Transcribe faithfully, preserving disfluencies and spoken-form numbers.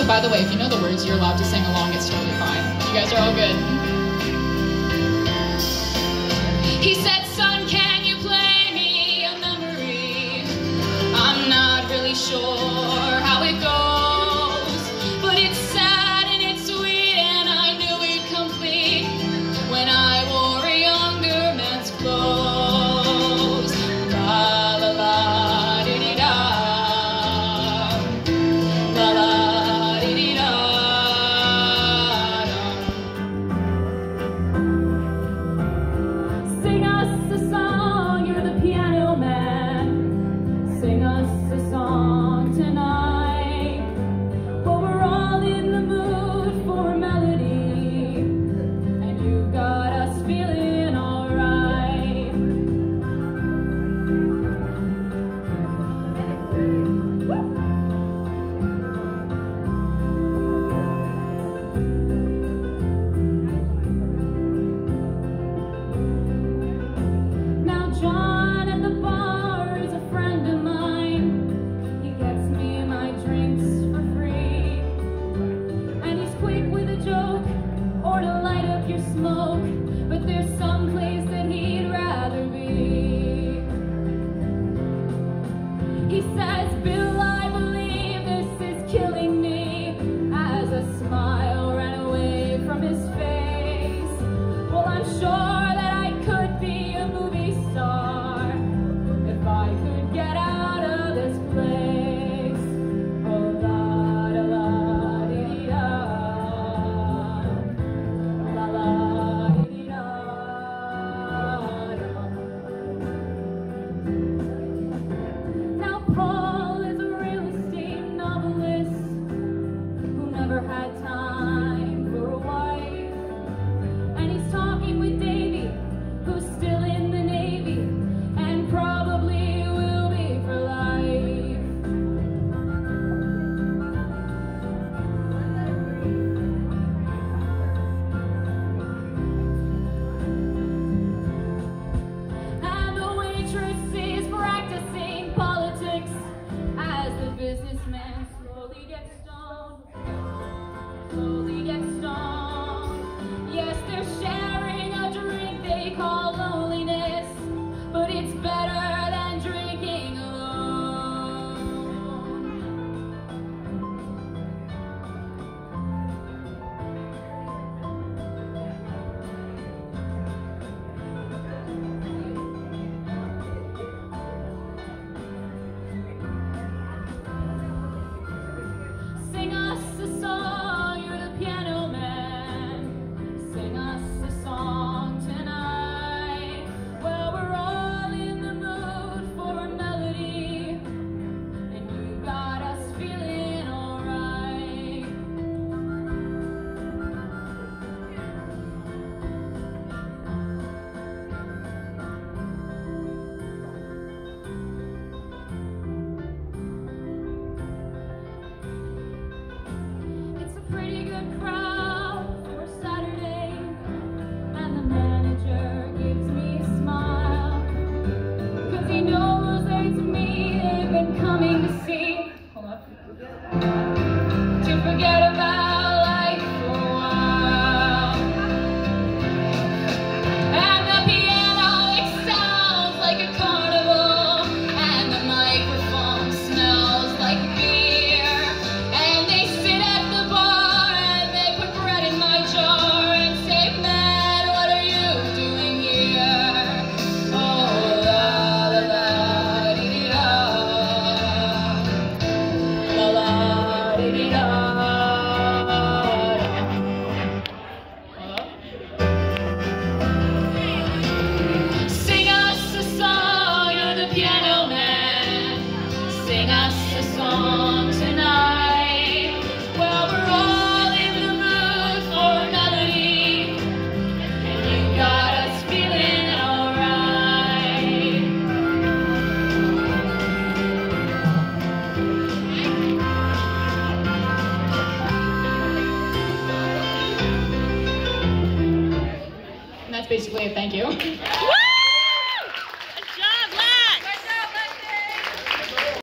by the way, if you know the words, you're allowed to sing along. It's totally fine. You guys are all good. He said, son, can you play me a memory? I'm not really sure how it goes, but it's sad and it's sweet, and I knew it complete when I wore a younger man's clothes. La la la di di da, la la di di da. Sing us a song, you're the piano man. Sing us a song tonight. But we're all in the mood for a melody, and you got us feeling alright. Now John at the bar is a friend of mine. He gets me my drinks for free, and he's quick with a joke or to light up your smoke, but there's some place that he'd rather be. He says, Bill, I believe this is killing me, as a smile ran away from his face. Well, I'm sure that I could be a movie star if I could get out of this place. Oh, la da la di da, la la di da. Now Paul is a real estate novelist who never had time for a wife, and he's talking with Davy, who's still in the Navy and probably will be for life. And the waitress is practicing politics as the businessman slowly gets stoned, slowly gets stoned. Yes, they're sharing a drink they call loneliness, but it's better than drinking alone. Sing us a song, you're the piano man. Sing us a song tonight. Well, we're all in the mood for a melody, and you got us feeling alright. It's a pretty good crowd for a Saturday, and the manager gives me a smile, 'cause he knows that it's me they've been coming to see. Hold up. To forget about life for a while. And the piano, it sounds like a carnival, and the microphone smells like beer. And they sit at the bar and they put bread in my jar and say, man, what are you doing here? Oh, la la la di di da, la la di di da. Sing us a song, you're the piano man. Sing us a song tonight. Well, we're all in the mood for a melody, and you got us feeling alright. And that's basically it. Thank you.